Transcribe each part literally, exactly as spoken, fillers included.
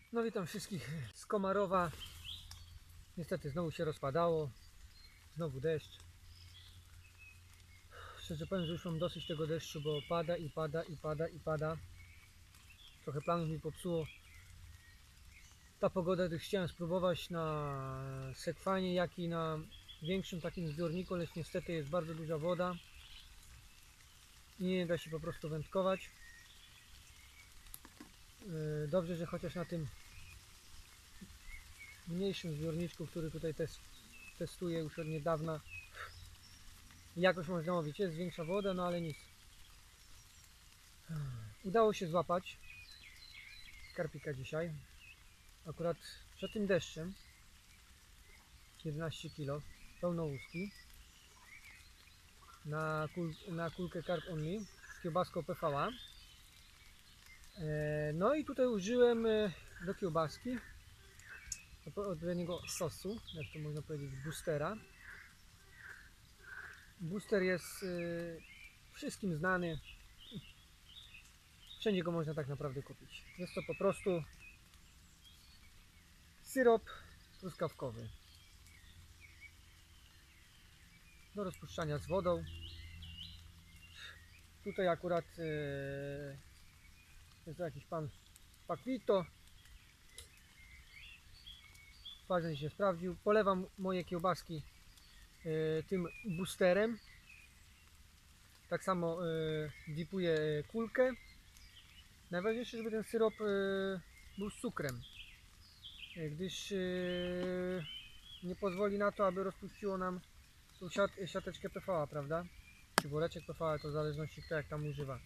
No witam wszystkich z Komarowa. Niestety znowu się rozpadało. Znowu deszcz. Szczerze powiem, że już mam dosyć tego deszczu, bo pada i pada i pada i pada. Trochę planów mi popsuło ta pogoda, gdyż chciałem spróbować na sekwanie, jak i na większym takim zbiorniku, lecz niestety jest bardzo duża woda i nie da się po prostu wędkować. Dobrze, że chociaż na tym mniejszym zbiorniczku, który tutaj testuję już od niedawna, jakoś można łowić. Jest większa woda, no ale nic. Udało się złapać karpika dzisiaj. Akurat przed tym deszczem. jedenaście kilo, pełno łuski. Na, kul, na kulkę Carp Only z kiełbaską P V A. No i tutaj użyłem do kiełbaski odpowiedniego sosu, jak to można powiedzieć, boostera. Booster jest wszystkim znany. Wszędzie go można tak naprawdę kupić. Jest to po prostu syrop truskawkowy do rozpuszczania z wodą. Tutaj akurat jest to jakiś pan Paquito. Ważne się sprawdził. Polewam moje kiełbaski tym boosterem. Tak samo dipuję kulkę. Najważniejsze, żeby ten syrop był z cukrem, gdyż nie pozwoli na to, aby rozpuściło nam tą siat siateczkę P V A, prawda? Czy woreczek P V A, to w zależności kto jak tam używa.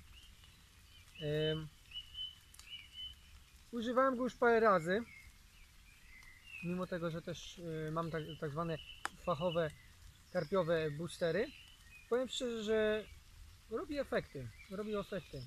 Używałem go już parę razy, mimo tego, że też mam tak, tak zwane fachowe karpiowe boostery. Powiem szczerze, że robi efekty, robi efekty,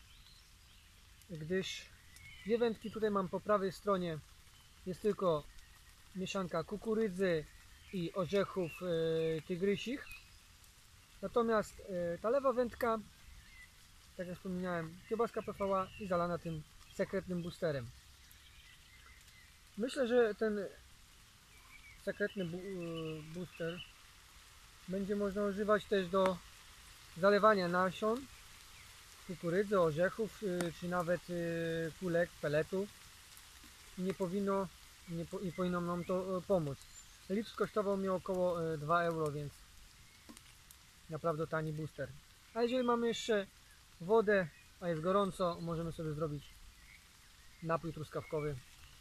gdyż dwie wędki tutaj mam po prawej stronie, jest tylko mieszanka kukurydzy i orzechów tygrysich, natomiast ta lewa wędka, tak jak wspomniałem, kiełbaska P V A i zalana tym sekretnym boosterem. Myślę, że ten sekretny booster będzie można używać też do zalewania nasion kukurydzy, orzechów, czy nawet kulek, peletu. Nie powinno, nie, po, nie powinno nam to pomóc. Litr kosztował mnie około dwa euro, więc naprawdę tani booster. A jeżeli mamy jeszcze wodę, a jest gorąco, możemy sobie zrobić napój truskawkowy.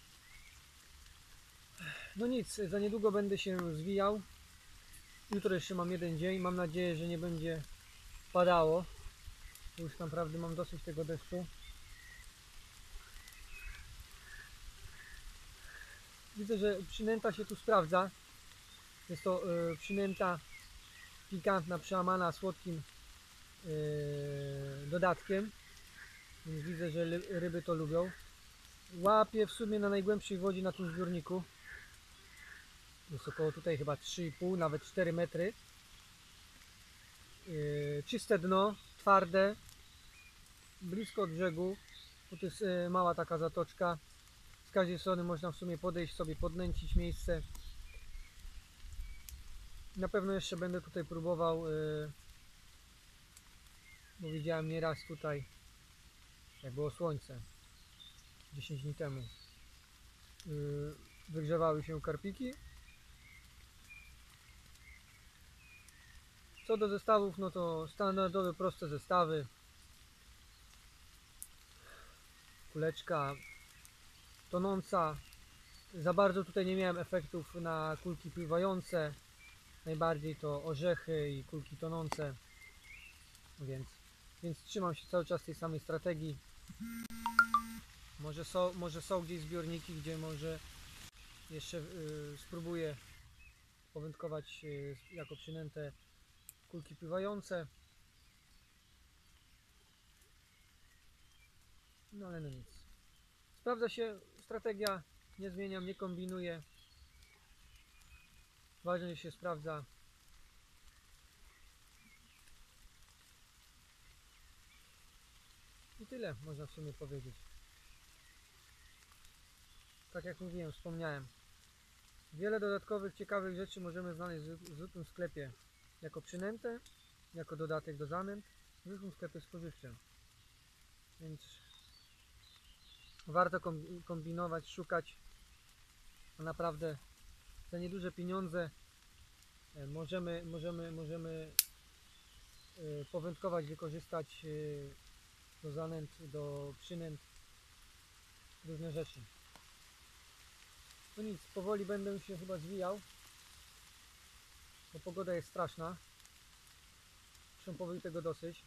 No nic, za niedługo będę się zwijał. Jutro jeszcze mam jeden dzień. Mam nadzieję, że nie będzie padało. Już naprawdę mam dosyć tego deszczu. Widzę, że przynęta się tu sprawdza. Jest to yy, przynęta pikantna, przełamana słodkim yy, dodatkiem. Więc widzę, że ryby to lubią. Łapię w sumie na najgłębszej wodzie na tym zbiorniku. Jest około tutaj chyba trzy i pół, nawet cztery metry. Yy, czyste dno, twarde, blisko od brzegu. Bo to jest yy, mała taka zatoczka. Z każdej strony można w sumie podejść sobie, podnęcić miejsce. Na pewno jeszcze będę tutaj próbował, yy, bo widziałem nieraz tutaj, jak było słońce dziesięć dni temu, yy, wygrzewały się karpiki. Co do zestawów, no to standardowe, proste zestawy. Kuleczka tonąca. Za bardzo tutaj nie miałem efektów na kulki pływające. Najbardziej to orzechy i kulki tonące. Więc, więc trzymam się cały czas tej samej strategii. Może są, może są gdzieś zbiorniki, gdzie może jeszcze yy, spróbuję powędkować yy, jako przynętę kulki pływające. No ale no nic. Sprawdza się strategia, nie zmieniam, nie kombinuję. Ważne, że się sprawdza. I tyle można w sumie powiedzieć. tak jak mówiłem, wspomniałem. Wiele dodatkowych, ciekawych rzeczy możemy znaleźć w zwykłym sklepie jako przynętę, jako dodatek do zanęt, w zwykłym sklepie spożywczym. Więc warto kombinować, szukać, a naprawdę za nieduże pieniądze możemy, możemy, możemy powędkować, wykorzystać do zanęt, do przynęt różne rzeczy. No nic, powoli będę się chyba zwijał, bo pogoda jest straszna. Zresztą powoli tego dosyć.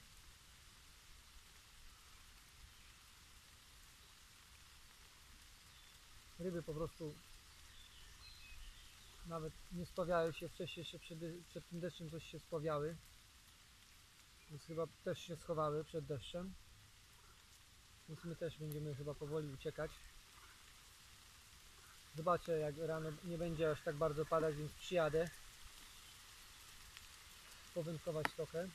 Ryby po prostu nawet nie spławiają się, wcześniej jeszcze przed, przed tym deszczem coś się spławiały, więc chyba też się schowały przed deszczem, więc my też będziemy chyba powoli uciekać. Zobaczę, jak rano nie będzie aż tak bardzo padać, więc przyjadę powędkować trochę.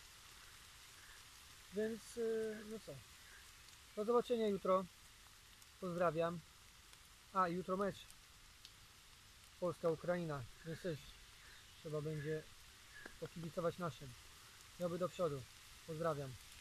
Więc no co, do zobaczenia jutro, pozdrawiam. A, jutro mecz Polska-Ukraina, więc też trzeba będzie pokibicować naszym. Miałby do przodu. Pozdrawiam.